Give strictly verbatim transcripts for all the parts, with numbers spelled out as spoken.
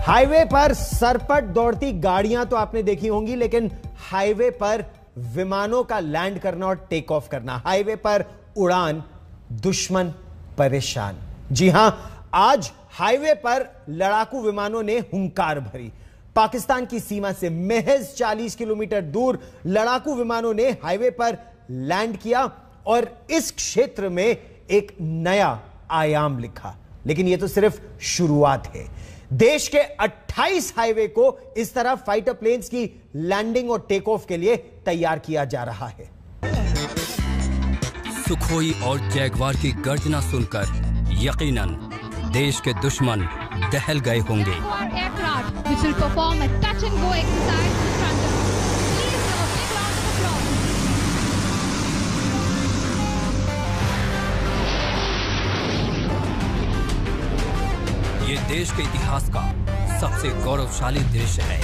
Highway पर सरपट दौड़ती गाड़ियां तो आपने देखी होंगी, लेकिन हाईवे पर विमानों का लैंड करना और टेक ऑफ करना, हाईवे पर उड़ान, दुश्मन परेशान। जी हां, आज हाईवे पर लड़ाकू विमानों ने हुंकार भरी। पाकिस्तान की सीमा से महज चालीस किलोमीटर दूर लड़ाकू विमानों ने हाईवे पर लैंड किया और इस क्षेत्र में एक नया आयाम लिखा। लेकिन यह तो सिर्फ शुरुआत है। देश के अट्ठाईस हाईवे को इस तरह फाइटर प्लेन्स की लैंडिंग और टेक ऑफ के लिए तैयार किया जा रहा है। सुखोई और जैगवार की गर्जना सुनकर यकीनन देश के दुश्मन दहल गए होंगे। ये देश के इतिहास का सबसे गौरवशाली दृश्य है।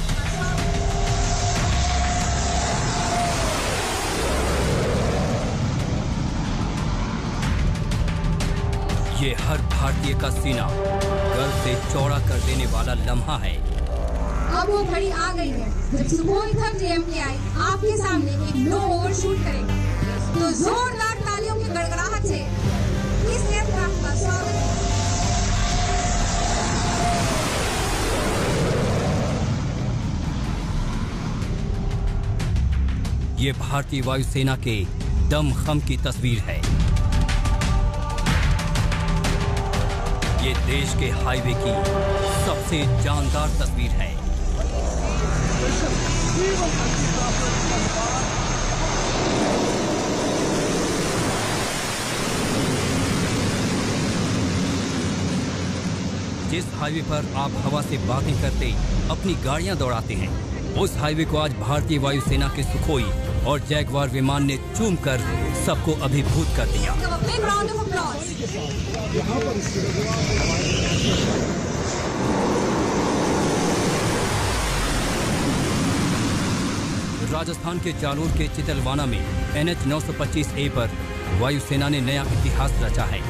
ये हर भारतीय का सीना गर्व से चौड़ा कर देने वाला लम्हा है। अब वो घड़ी आ गई है जब सुखोई थक जेएमकेआई आपके सामने एक नो ओवरशूट करेगा। तो जोरदार तालियों की गड़गड़ाहट से इस एयरक्राफ्ट का स्वागत है। ये भारतीय वायुसेना के दमखम की तस्वीर है। ये देश के हाईवे की सबसे जानदार तस्वीर है। जिस हाईवे पर आप हवा से बातें करते अपनी गाड़ियां दौड़ाते हैं, उस हाईवे को आज भारतीय वायुसेना के सुखोई और जैगवार विमान ने चूम कर सबको अभिभूत कर दिया। राजस्थान के जालोर के चितलवाना में एन एच नौ सौ पच्चीस ए पर वायुसेना ने नया इतिहास रचा है।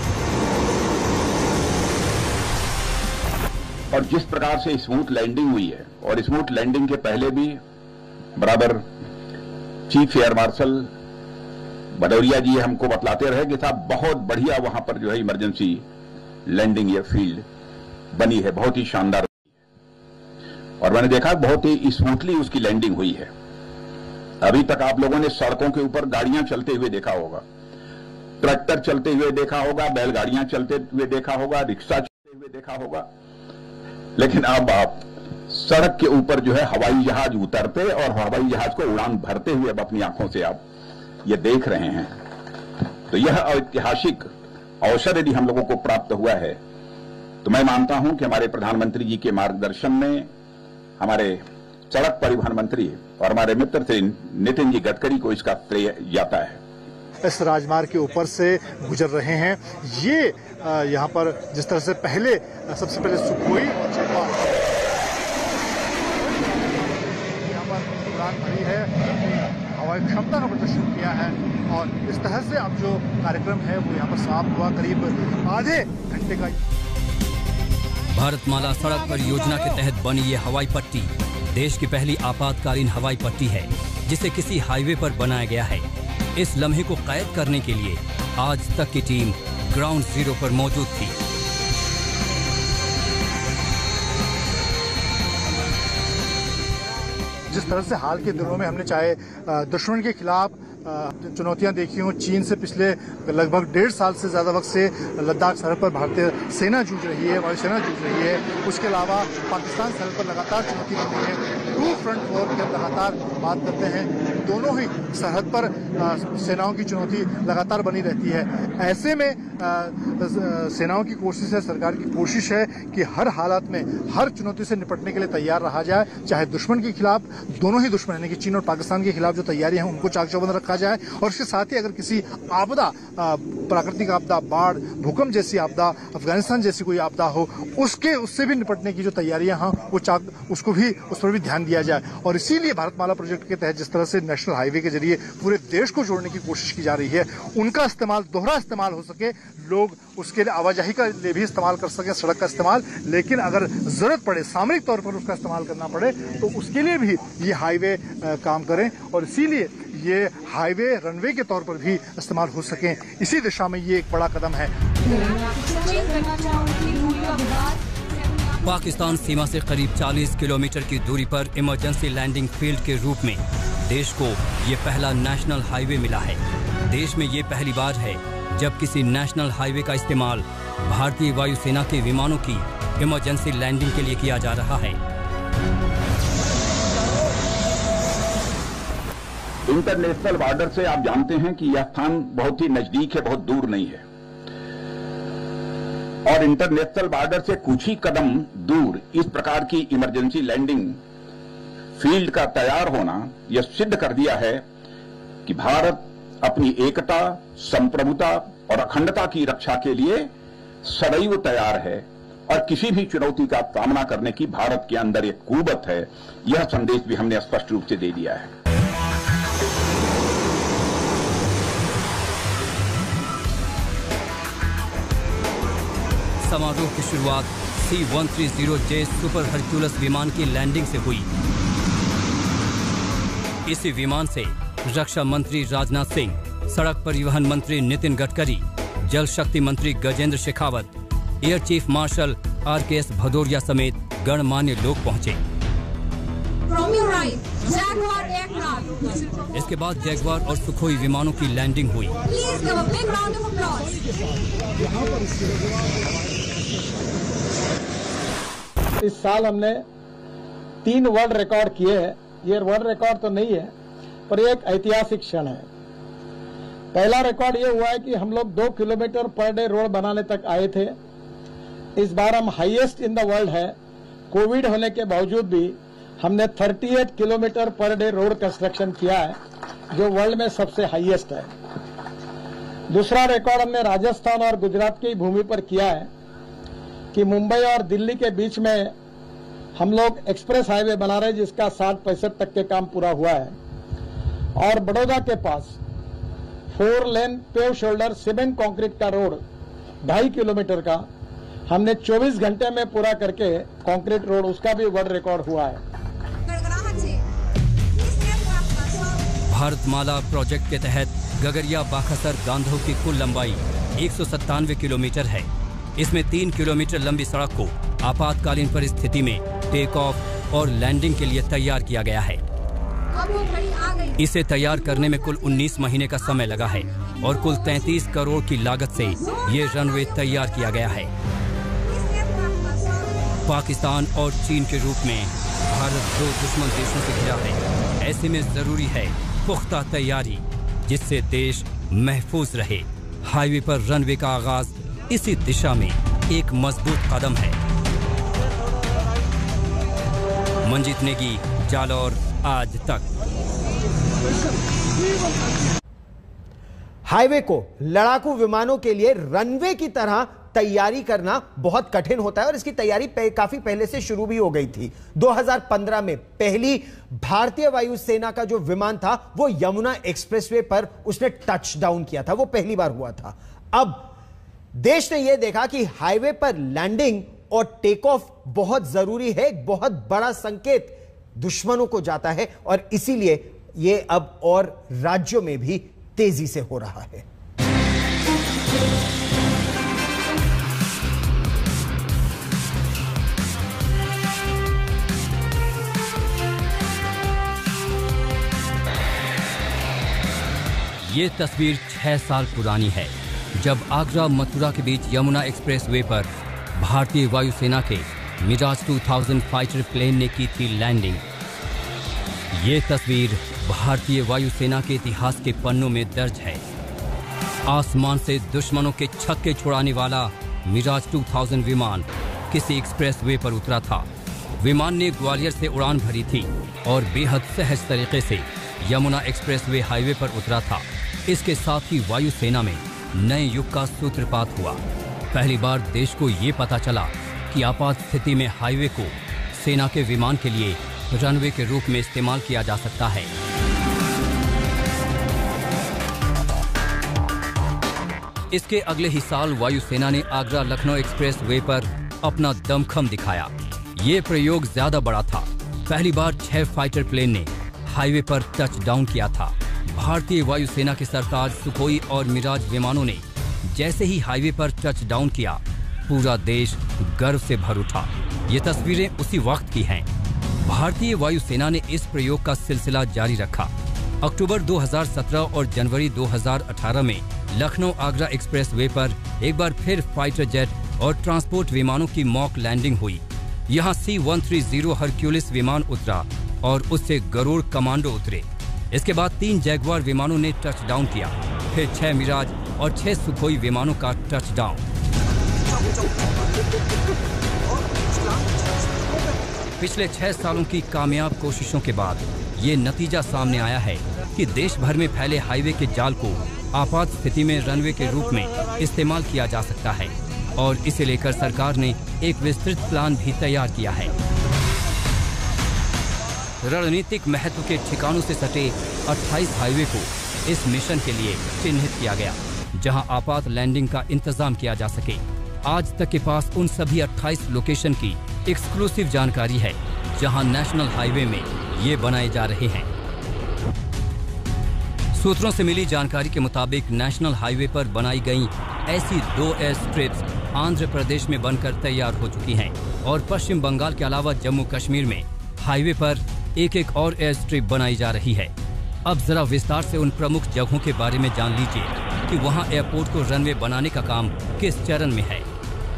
और जिस प्रकार से स्मूथ लैंडिंग हुई है, और स्मूथ लैंडिंग के पहले भी बराबर chief air marshal Bhadauria ji हमको बतलाते रहे कि साहब बहुत बढ़िया वहां पर जो है इमरजेंसी लैंडिंग या फील्ड बनी है, बहुत ही शानदार। और मैंने देखा बहुत ही स्मूथली उसकी लैंडिंग हुई है। अभी तक आप लोगों ने सड़कों के ऊपर गाड़ियां चलते हुए देखा होगा, ट्रैक्टर चलते हुए देखा होगा, बैलगाड़ियां चलते हुए देखा होगा, रिक्शा चलते हुए देखा होगा, लेकिन अब आप सड़क के ऊपर जो है हवाई जहाज उतरते और हवाई जहाज को उड़ान भरते हुए अब अपनी आंखों से आप ये देख रहे हैं। तो यह ऐतिहासिक अवसर यदि हम लोगों को प्राप्त हुआ है, तो मैं मानता हूं कि हमारे प्रधानमंत्री जी के मार्गदर्शन में हमारे सड़क परिवहन मंत्री और हमारे मित्र श्री नितिन जी गडकरी को इसका श्रेय जाता है। इस राजमार्ग के ऊपर से गुजर रहे हैं। ये यहाँ पर जिस तरह से पहले सबसे पहले सुखोई और जैगवार यहाँ पर उड़ान भरी है, हवाई क्षमता का प्रदर्शन किया है और इस तरह से अब जो कार्यक्रम है वो यहाँ पर समाप्त हुआ करीब आधे घंटे का। भारतमाला सड़क परियोजना के तहत बनी ये हवाई पट्टी देश की पहली आपातकालीन हवाई पट्टी है, जिसे किसी हाईवे पर बनाया गया है। इस लम्हे को कैद करने के लिए आज तक की टीम ग्राउंड जीरो पर मौजूद थी। जिस तरह से हाल के दिनों में हमने चाहे दुश्मन के खिलाफ चुनौतियां देखी हों, चीन से पिछले लगभग डेढ़ साल से ज्यादा वक्त से लद्दाख सरहद पर भारतीय सेना जूझ रही है, वायुसेना जूझ रही है। उसके अलावा पाकिस्तान सरहद पर लगातार चुनौती बन रही है। टू फ्रंट वॉर की हम लगातार बात करते हैं, दोनों ही सरहद पर सेनाओं की चुनौती लगातार बनी रहती है। ऐसे में सेनाओं की कोशिश है, सरकार की कोशिश है कि हर हालात में हर चुनौती से निपटने के लिए तैयार रहा जाए, चाहे दुश्मन के खिलाफ, दोनों ही दुश्मन यानी कि चीन और पाकिस्तान के खिलाफ जो तैयारियां हैं उनको चाक चौबंद रखा जाए, और इसके साथ ही अगर किसी आपदा, प्राकृतिक आपदा, बाढ़, भूकंप जैसी आपदा, अफगानिस्तान जैसी कोई आपदा हो, उसके उससे भी निपटने की जो तैयारियां हैं वो चाक उसको भी उस पर भी ध्यान दिया जाए। और इसीलिए भारतमाला प्रोजेक्ट के तहत जिस तरह से नेशनल हाईवे के जरिए पूरे देश को जोड़ने की कोशिश की जा रही है, उनका इस्तेमाल, दोहरा इस्तेमाल हो सके, लोग उसके लिए आवाजाही का लिए भी इस्तेमाल कर सकें, सड़क का इस्तेमाल, लेकिन अगर जरूरत पड़े, सामरिक तौर पर उसका इस्तेमाल करना पड़े तो उसके लिए भी ये हाईवे काम करें और इसीलिए ये हाईवे रनवे के तौर पर भी इस्तेमाल हो सकें। इसी दिशा में ये एक बड़ा कदम है। पाकिस्तान सीमा से करीब चालीस किलोमीटर की दूरी पर इमरजेंसी लैंडिंग फील्ड के रूप में देश को ये पहला नेशनल हाईवे मिला है। देश में ये पहली बार है जब किसी नेशनल हाईवे का इस्तेमाल भारतीय वायुसेना के विमानों की इमरजेंसी लैंडिंग के लिए किया जा रहा है। इंटरनेशनल बॉर्डर से आप जानते हैं कि यह स्थान बहुत ही नजदीक है, बहुत दूर नहीं है, और इंटरनेशनल बॉर्डर से कुछ ही कदम दूर इस प्रकार की इमरजेंसी लैंडिंग फील्ड का तैयार होना यह सिद्ध कर दिया है कि भारत अपनी एकता, संप्रभुता और अखंडता की रक्षा के लिए सदैव तैयार है और किसी भी चुनौती का सामना करने की भारत के अंदर एक कुव्वत है। यह संदेश भी हमने स्पष्ट रूप से दे दिया है। समारोह की शुरुआत C one three zero J super Hercules विमान की लैंडिंग से हुई। इसी विमान से रक्षा मंत्री राजनाथ सिंह, सड़क परिवहन मंत्री नितिन गडकरी, जल शक्ति मंत्री Gajendra Shekhawat, air chief marshal R K S Bhadauria समेत गणमान्य लोग पहुंचे। इसके बाद जैगवार और सुखोई विमानों की लैंडिंग हुई। इस साल हमने तीन वर्ल्ड रिकॉर्ड किए हैं। ये वर्ल्ड रिकॉर्ड तो नहीं है, पर एक ऐतिहासिक क्षण है। पहला रिकॉर्ड ये हुआ है कि हम लोग दो किलोमीटर पर डे रोड बनाने तक आए थे। इस बार हम हाईएस्ट इन द वर्ल्ड है। कोविड होने के बावजूद भी हमने अड़तीस kilometre per day road construction किया है, जो वर्ल्ड में सबसे हाईएस्ट है। दूसरा रिकॉर्ड हमने राजस्थान और गुजरात की भूमि पर किया है कि मुंबई और दिल्ली के बीच में हम लोग एक्सप्रेस हाईवे बना रहे हैं, जिसका साठ पैंसठ तक के काम पूरा हुआ है। और बड़ौदा के पास four lane paved shoulder cement concrete का रोड ढाई किलोमीटर का हमने चौबीस घंटे में पूरा करके कंक्रीट रोड, उसका भी वर्ल्ड रिकॉर्ड हुआ है। भारतमाला प्रोजेक्ट के तहत गगरिया बाखासर गांधो की कुल लंबाई एक सौ सत्तानवे किलोमीटर है। इसमें तीन किलोमीटर लंबी सड़क को आपातकालीन परिस्थिति में टेक ऑफ और लैंडिंग के लिए तैयार किया गया है। इसे तैयार करने में कुल उन्नीस महीने का समय लगा है और कुल तैंतीस करोड़ की लागत से ये रनवे तैयार किया गया है। पाकिस्तान और चीन के रूप में भारत दो दुश्मन देशों से घिरा है। ऐसे में जरूरी है पुख्ता तैयारी, जिससे देश महफूज रहे। हाईवे पर रनवे का आगाज इसी दिशा में एक मजबूत कदम है। मंजीत नेगी, जालौर, आज तक। हाईवे को लड़ाकू विमानों के लिए रनवे की तरह तैयारी करना बहुत कठिन होता है और इसकी तैयारी काफी पहले से शुरू भी हो गई थी। दो हज़ार पंद्रह में पहली भारतीय वायुसेना का जो विमान था वो यमुना एक्सप्रेसवे पर उसने टच डाउन किया था, वो पहली बार हुआ था। अब देश ने यह देखा कि हाईवे पर लैंडिंग और टेक ऑफ बहुत जरूरी है, एक बहुत बड़ा संकेत दुश्मनों को जाता है और इसीलिए यह अब और राज्यों में भी तेजी से हो रहा है। ये तस्वीर छह साल पुरानी है, जब आगरा मथुरा के बीच यमुना एक्सप्रेसवे पर भारतीय वायुसेना के मिराज दो हज़ार फाइटर प्लेन ने की थी लैंडिंग। ये तस्वीर भारतीय वायुसेना के इतिहास के पन्नों में दर्ज है। आसमान से दुश्मनों के छक्के छुड़ाने वाला मिराज दो हज़ार विमान किसी एक्सप्रेसवे पर उतरा था। विमान ने ग्वालियर से उड़ान भरी थी और बेहद सहज तरीके से यमुना एक्सप्रेसवे हाईवे पर उतरा था। इसके साथ ही वायुसेना में नए युग का सूत्रपात हुआ। पहली बार देश को ये पता चला कि आपात स्थिति में हाईवे को सेना के विमान के लिए रनवे के रूप में इस्तेमाल किया जा सकता है। इसके अगले ही साल वायुसेना ने आगरा लखनऊ एक्सप्रेस वे पर अपना दमखम दिखाया। ये प्रयोग ज्यादा बड़ा था। पहली बार छह फाइटर प्लेन ने हाईवे पर टच डाउन किया था। भारतीय वायुसेना के सरताज सुखोई और मिराज विमानों ने जैसे ही हाईवे पर टच डाउन किया, पूरा देश गर्व से भर उठा। ये तस्वीरें उसी वक्त की हैं। भारतीय वायुसेना ने इस प्रयोग का सिलसिला जारी रखा। अक्टूबर दो हज़ार सत्रह और जनवरी दो हज़ार अठारह में लखनऊ आगरा एक्सप्रेस वे पर एक बार फिर फाइटर जेट और ट्रांसपोर्ट विमानों की मॉक लैंडिंग हुई। यहाँ C one three zero Hercules विमान उतरा और उससे गरुड़ कमांडो उतरे। इसके बाद तीन जैगुआर विमानों ने टच डाउन किया, फिर छह मिराज और छह सुखोई विमानों का टच डाउन। पिछले छह सालों की कामयाब कोशिशों के बाद ये नतीजा सामने आया है कि देश भर में फैले हाईवे के जाल को आपात स्थिति में रनवे के रूप में इस्तेमाल किया जा सकता है और इसे लेकर सरकार ने एक विस्तृत प्लान भी तैयार किया है। रणनीतिक महत्व के ठिकानों से सटे अट्ठाईस हाईवे को इस मिशन के लिए चिन्हित किया गया, जहां आपात लैंडिंग का इंतजाम किया जा सके। आज तक के पास उन सभी अट्ठाईस लोकेशन की एक्सक्लूसिव जानकारी है, जहां नेशनल हाईवे में ये बनाए जा रहे हैं। सूत्रों से मिली जानकारी के मुताबिक नेशनल हाईवे पर बनाई गई ऐसी दो एयर स्ट्रिप्स आंध्र प्रदेश में बनकर तैयार हो चुकी हैं और पश्चिम बंगाल के अलावा जम्मू कश्मीर में हाईवे पर एक एक और एयर स्ट्रिप बनाई जा रही है। अब जरा विस्तार से उन प्रमुख जगहों के बारे में जान लीजिए कि वहां एयरपोर्ट को रनवे बनाने का काम किस चरण में है।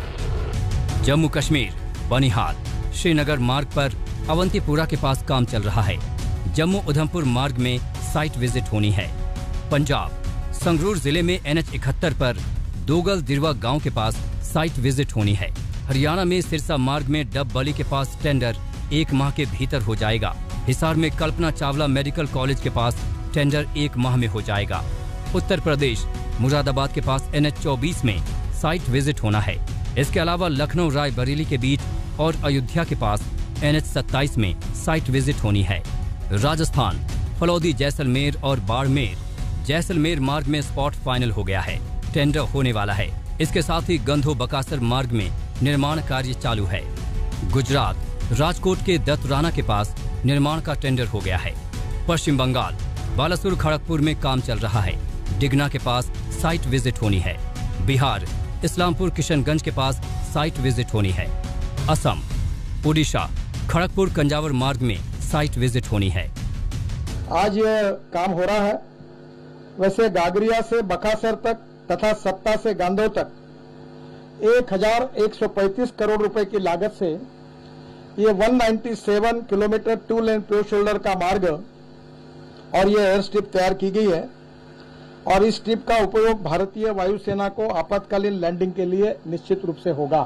जम्मू कश्मीर बनिहाल श्रीनगर मार्ग पर अवंतीपुरा के पास काम चल रहा है। जम्मू उधमपुर मार्ग में साइट विजिट होनी है। पंजाब संगरूर जिले में एन एच इकहत्तर पर दोगल दिरवा गांव के पास साइट विजिट होनी है। हरियाणा में सिरसा मार्ग में डबबली के पास टेंडर एक माह के भीतर हो जाएगा। हिसार में कल्पना चावला मेडिकल कॉलेज के पास टेंडर एक माह में हो जाएगा। उत्तर प्रदेश मुरादाबाद के पास एन एच चौबीस में साइट विजिट होना है। इसके अलावा लखनऊ रायबरेली के बीच और अयोध्या के पास एन एच सत्ताईस में साइट विजिट होनी है। राजस्थान फलौदी जैसलमेर और बाड़मेर जैसलमेर मार्ग में स्पॉट फाइनल हो गया है, टेंडर होने वाला है। इसके साथ ही गंधो बकासर मार्ग में निर्माण कार्य चालू है। गुजरात राजकोट के दतराना के पास निर्माण का टेंडर हो गया है। पश्चिम बंगाल बालासुर खड़गपुर में काम चल रहा है। डिगना के पास साइट विजिट होनी है। बिहार इस्लामपुर किशनगंज के पास साइट विजिट होनी है। असम ओडिशा खड़गपुर कंजावर मार्ग में साइट विजिट होनी है। आज ये काम हो रहा है। वैसे गागरिया से बकासर तक तथा सत्ता से गांधो तक एक हजार एक सौ पैंतीस करोड़ रुपए की लागत से ये एक सौ सत्तानवे kilometre two lane pure shoulder का मार्ग और ये एयर स्ट्रिप तैयार की गई है और इस स्ट्रिप का उपयोग भारतीय वायुसेना को आपातकालीन लैंडिंग के लिए निश्चित रूप से होगा।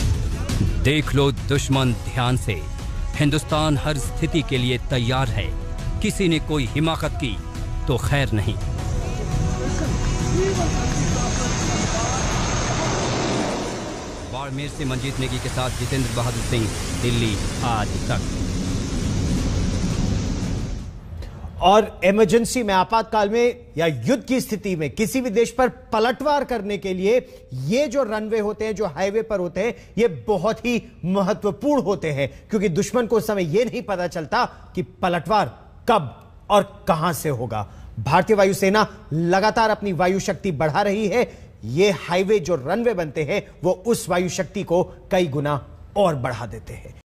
देख लो दुश्मन ध्यान से, हिंदुस्तान हर स्थिति के लिए तैयार है। किसी ने कोई हिमाकत की तो खैर नहीं। बाड़मेर से मंजीत नेगी के साथ जितेंद्र बहादुर सिंह, दिल्ली आज तक। और इमरजेंसी में, आपातकाल में या युद्ध की स्थिति में किसी भी देश पर पलटवार करने के लिए ये जो रनवे होते हैं, जो हाईवे पर होते हैं, ये बहुत ही महत्वपूर्ण होते हैं, क्योंकि दुश्मन को उस समय यह नहीं पता चलता कि पलटवार कब और कहां से होगा। भारतीय वायुसेना लगातार अपनी वायु शक्ति बढ़ा रही है। ये हाईवे जो रनवे बनते हैं वो उस वायु शक्ति को कई गुना और बढ़ा देते हैं।